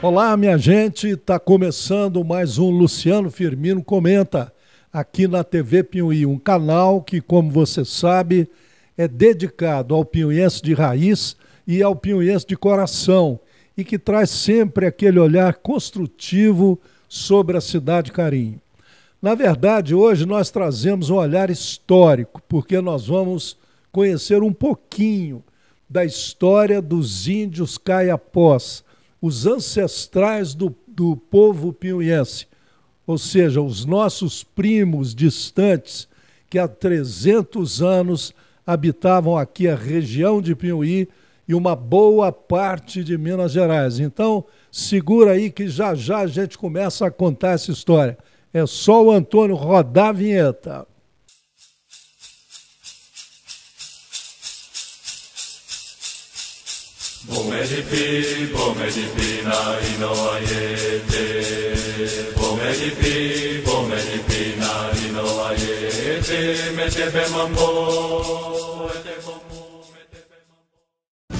Olá, minha gente, está começando mais um Luciano Firmino Comenta, aqui na TV Piuí, um canal que, como você sabe, é dedicado ao piuiense de raiz e ao piuiense de coração, e que traz sempre aquele olhar construtivo sobre a cidade Carinho. Na verdade, hoje nós trazemos um olhar histórico, porque nós vamos conhecer um pouquinho da história dos índios caiapós, os ancestrais do povo piuiense, ou seja, os nossos primos distantes que há 300 anos habitavam aqui a região de Piuí e uma boa parte de Minas Gerais. Então, segura aí que já já a gente começa a contar essa história. É só o Antônio rodar a vinheta. Bomedipi, na inoayete. Bomedipi, na inoayete. Metebe mambo, metebe mambo.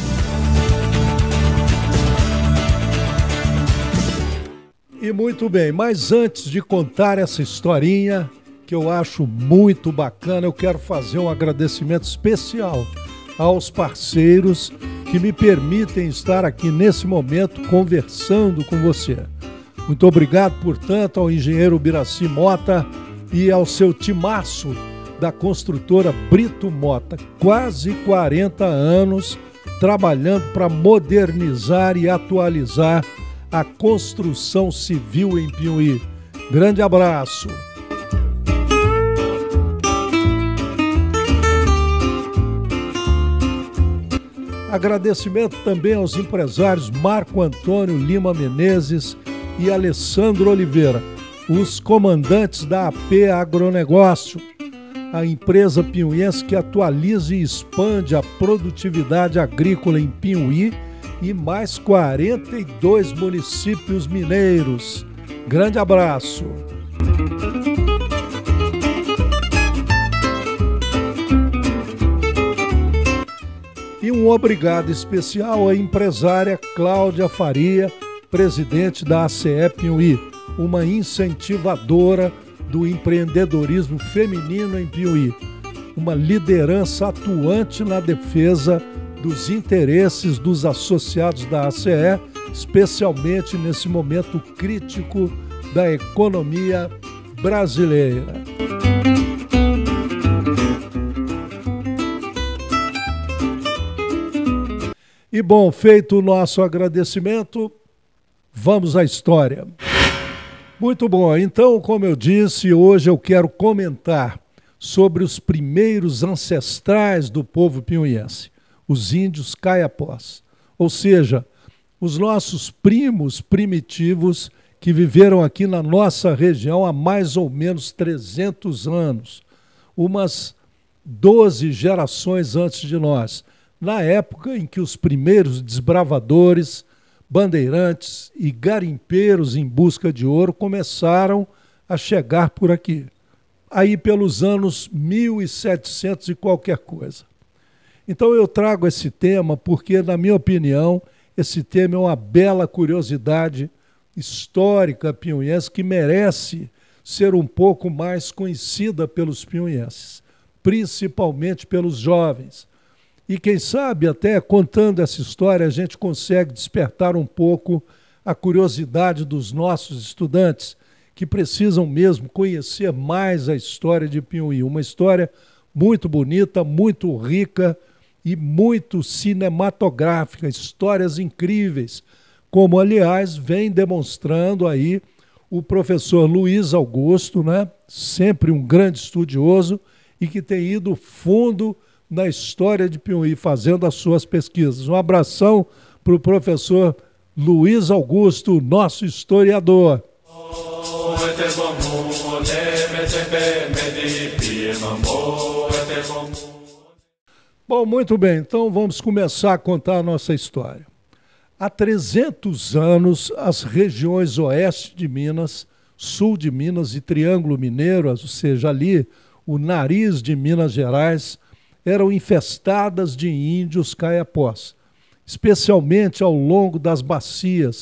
E muito bem, mas antes de contar essa historinha, que eu acho muito bacana, eu quero fazer um agradecimento especial aos parceiros que me permitem estar aqui nesse momento conversando com você. Muito obrigado, portanto, ao engenheiro Biraci Mota e ao seu timaço da construtora Brito Mota. Quase 40 anos trabalhando para modernizar e atualizar a construção civil em Piuí. Grande abraço! Agradecimento também aos empresários Marco Antônio Lima Menezes e Alessandro Oliveira, os comandantes da AP Agronegócio, a empresa piuiense que atualiza e expande a produtividade agrícola em Piuí e mais 42 municípios mineiros. Grande abraço! E um obrigado especial à empresária Cláudia Faria, presidente da ACE Piuí, uma incentivadora do empreendedorismo feminino em Piuí, uma liderança atuante na defesa dos interesses dos associados da ACE, especialmente nesse momento crítico da economia brasileira. E bom, feito o nosso agradecimento, vamos à história. Muito bom, então, como eu disse, hoje eu quero comentar sobre os primeiros ancestrais do povo piuiense, os índios caiapós, ou seja, os nossos primos primitivos que viveram aqui na nossa região há mais ou menos 300 anos, umas 12 gerações antes de nós, na época em que os primeiros desbravadores, bandeirantes e garimpeiros em busca de ouro começaram a chegar por aqui, aí pelos anos 1700 e qualquer coisa. Então eu trago esse tema porque, na minha opinião, esse tema é uma bela curiosidade histórica piuiense que merece ser um pouco mais conhecida pelos piuienses, principalmente pelos jovens. E quem sabe, até contando essa história, a gente consegue despertar um pouco a curiosidade dos nossos estudantes, que precisam mesmo conhecer mais a história de Piuí. Uma história muito bonita, muito rica e muito cinematográfica, histórias incríveis, como, aliás, vem demonstrando aí o professor Luiz Augusto, né? Sempre um grande estudioso e que tem ido fundo na história de Piuí, fazendo as suas pesquisas. Um abração para o professor Luiz Augusto, nosso historiador. Bom, muito bem, então vamos começar a contar a nossa história. Há 300 anos, as regiões oeste de Minas, sul de Minas e Triângulo Mineiro, ou seja, ali o nariz de Minas Gerais, eram infestadas de índios caiapós, especialmente ao longo das bacias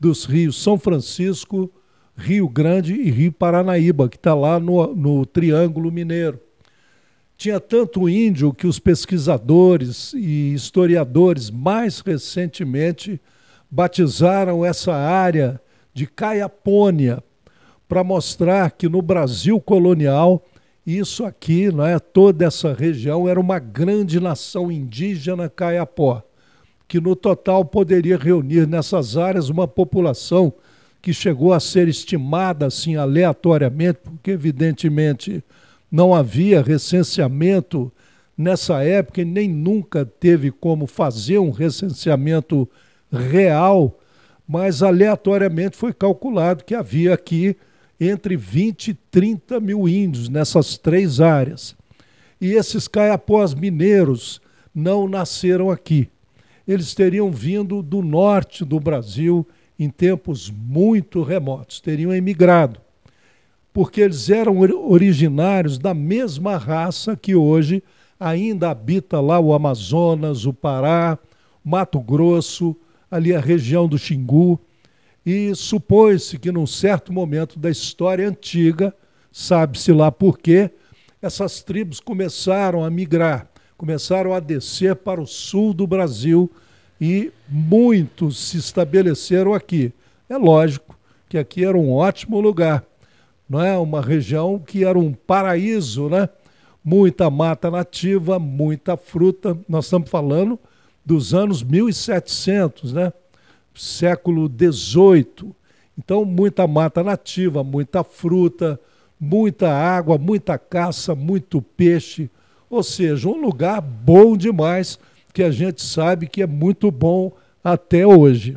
dos rios São Francisco, Rio Grande e Rio Paranaíba, que está lá no Triângulo Mineiro. Tinha tanto índio que os pesquisadores e historiadores mais recentemente batizaram essa área de Caiapônia, para mostrar que no Brasil colonial, isso aqui, não é, toda essa região era uma grande nação indígena caiapó, que no total poderia reunir nessas áreas uma população que chegou a ser estimada assim aleatoriamente, porque evidentemente não havia recenseamento nessa época e nem nunca teve como fazer um recenseamento real, mas aleatoriamente foi calculado que havia aqui entre 20 e 30 mil índios nessas três áreas. E esses caiapós mineiros não nasceram aqui. Eles teriam vindo do norte do Brasil em tempos muito remotos, teriam emigrado, porque eles eram originários da mesma raça que hoje ainda habita lá o Amazonas, o Pará, Mato Grosso, ali a região do Xingu, e supõe-se que num certo momento da história antiga, sabe-se lá por quê, essas tribos começaram a migrar, começaram a descer para o sul do Brasil e muitos se estabeleceram aqui. É lógico que aqui era um ótimo lugar, não é? Uma região que era um paraíso, né? Muita mata nativa, muita fruta. Nós estamos falando dos anos 1700, né? Século XVIII. Então, muita mata nativa, muita fruta, muita água, muita caça, muito peixe. Ou seja, um lugar bom demais, que a gente sabe que é muito bom até hoje.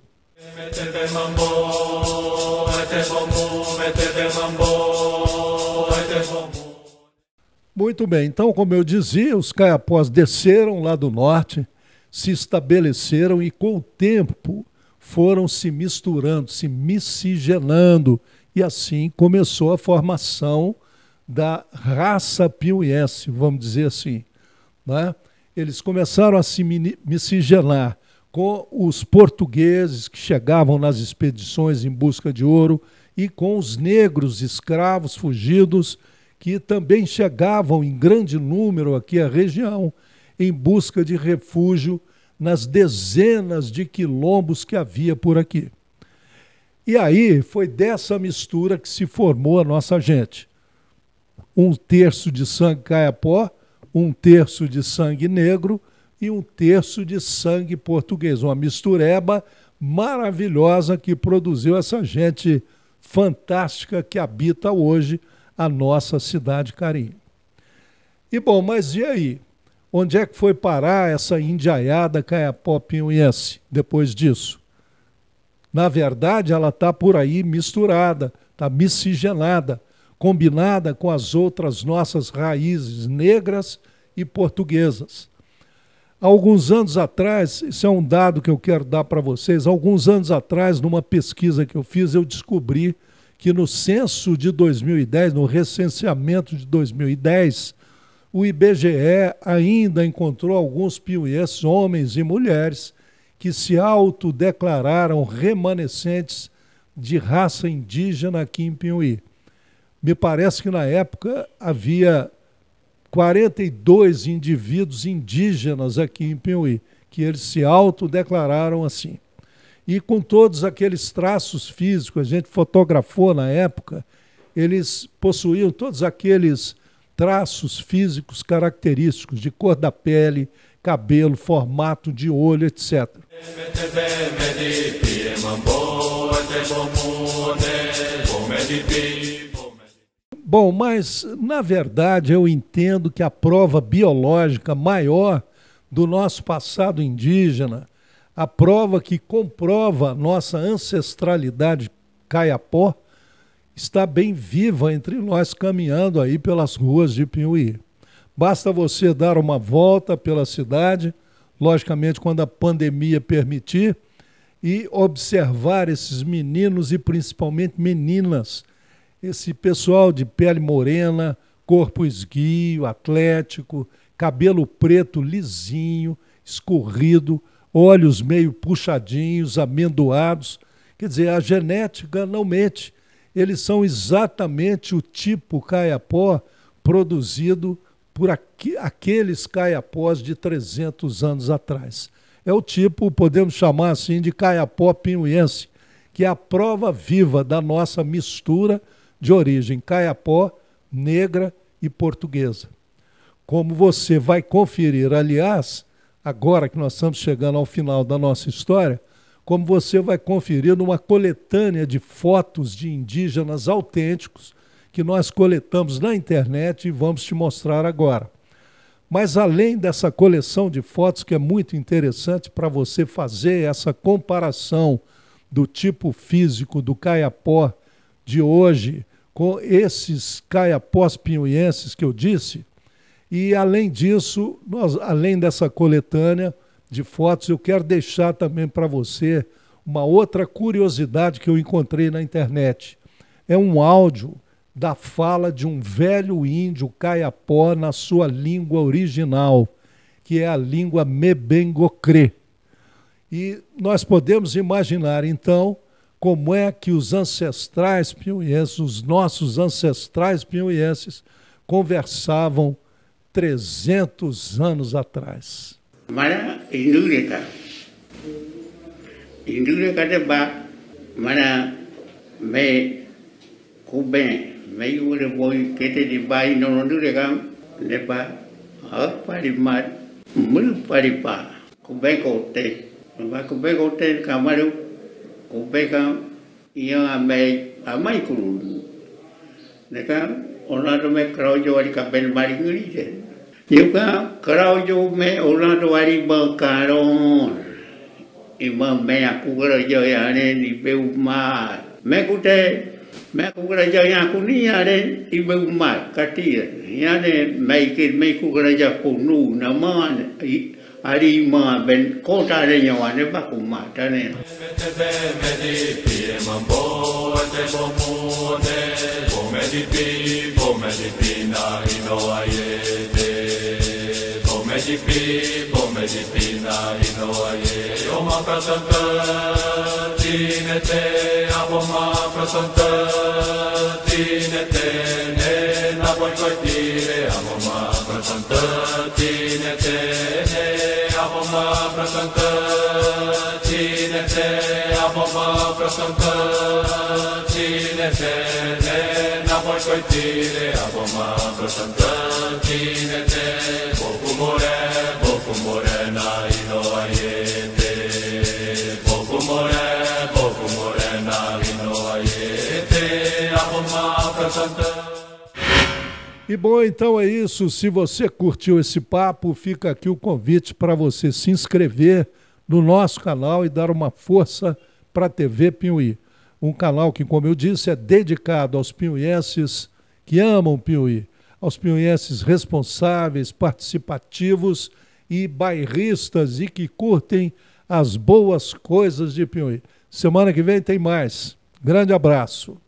Muito bem, então, como eu dizia, os caiapós desceram lá do norte, se estabeleceram e com o tempo foram se misturando, se miscigenando, e assim começou a formação da raça piauiense, vamos dizer assim, né? Eles começaram a se miscigenar com os portugueses que chegavam nas expedições em busca de ouro e com os negros escravos fugidos que também chegavam em grande número aqui à região em busca de refúgio nas dezenas de quilombos que havia por aqui. E aí foi dessa mistura que se formou a nossa gente. Um terço de sangue caiapó, um terço de sangue negro e um terço de sangue português. Uma mistureba maravilhosa que produziu essa gente fantástica que habita hoje a nossa cidade Carim. E bom, mas e aí? Onde é que foi parar essa indiaiada caiapó piauiense depois disso? Na verdade, ela está por aí misturada, está miscigenada, combinada com as outras nossas raízes negras e portuguesas. Há alguns anos atrás, isso é um dado que eu quero dar para vocês, alguns anos atrás, numa pesquisa que eu fiz, eu descobri que no censo de 2010, no recenseamento de 2010, o IBGE ainda encontrou alguns piauienses, homens e mulheres, que se autodeclararam remanescentes de raça indígena aqui em Piauí. Me parece que na época havia 42 indivíduos indígenas aqui em Piauí, que eles se autodeclararam assim. E com todos aqueles traços físicos, a gente fotografou na época, eles possuíam todos aqueles traços físicos característicos de cor da pele, cabelo, formato de olho, etc. Bom, mas na verdade eu entendo que a prova biológica maior do nosso passado indígena, a prova que comprova a nossa ancestralidade caiapó, está bem viva entre nós caminhando aí pelas ruas de Piauí. Basta você dar uma volta pela cidade, logicamente quando a pandemia permitir, e observar esses meninos e principalmente meninas, esse pessoal de pele morena, corpo esguio, atlético, cabelo preto lisinho, escorrido, olhos meio puxadinhos, amendoados, Quer dizer, a genética não mente. Eles são exatamente o tipo caiapó produzido por aqueles caiapós de 300 anos atrás. É o tipo, podemos chamar assim, de caiapó pinhuense, que é a prova viva da nossa mistura de origem caiapó, negra e portuguesa. Como você vai conferir, aliás, agora que nós estamos chegando ao final da nossa história, como você vai conferir numa coletânea de fotos de indígenas autênticos que nós coletamos na internet e vamos te mostrar agora. Mas além dessa coleção de fotos, que é muito interessante para você fazer essa comparação do tipo físico do caiapó de hoje com esses caiapós pinhuenses que eu disse, e além disso, além dessa coletânea de fotos, eu quero deixar também para você uma outra curiosidade que eu encontrei na internet. É um áudio da fala de um velho índio caiapó na sua língua original, que é a língua Mebengocré. E nós podemos imaginar, então, como é que os ancestrais pinhuenses, os nossos ancestrais pinhuenses, conversavam 300 anos atrás. Mana indureka de ba mana me kuben me yure boy kete di bai no indureka le ba pari mat mul pari pa kuben kote ba kuben kote kamaru kuben ka ia me amai kuru neka ona do me krojo ari kabel mari ngiri Yuka keraujo me orang tuari berkaron, imam me aku kerja yang ni beumah, me aku kerja yang aku ni ada di beumah katir, yang ni me aku kerja kunu nama hari ma ben kota ada nyawa ni baku mat ni. Pomedipina inoaye Yoma prasanta Tinete Aboma prasanta Tinete Ne Naboy koitire Aboma prasanta Tinete Ne Aboma prasanta Tinete Aboma prasanta Tinete Ne Naboy koitire Aboma prasanta Tinete Boku morena ino ayete Boku morena ino ayete Aboma prasanta. E bom, então é isso. Se você curtiu esse papo, fica aqui o convite para você se inscrever no nosso canal e dar uma força para a TV Pinhuí. Um canal que, como eu disse, é dedicado aos pinhuenses que amam Pinhuí, aos pinhuenses responsáveis, participativos e bairristas e que curtem as boas coisas de Pinhuí. Semana que vem tem mais. Grande abraço.